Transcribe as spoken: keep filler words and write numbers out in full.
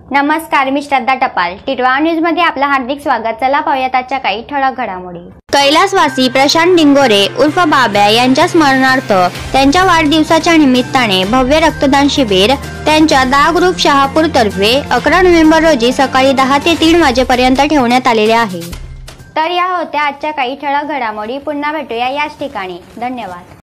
नमस्कार, मी श्रद्धा टपाल. टिटवाळा न्यूज मध्ये आपलं हार्दिक स्वागत. चला पाहूयात आजच्या काही ठळक घडामोडी. कैलासवासी प्रशांत डिंगोरे उर्फ बाब्या यांच्या स्मरणार्थ त्यांच्या वाढदिवसाच्या निमित्ताने भव्य रक्तदान शिबिर त्यांच्या दहा ग्रुप शहापूर तर्फे अकरा नोव्हेंबर रोजी सकाळी दहा ते तीन वाजेपर्यंत ठेवण्यात आलेले आहे. तर या होत्या आजच्या काही ठळक घडामोडी. पुन्हा भेटूया याच ठिकाणी. धन्यवाद.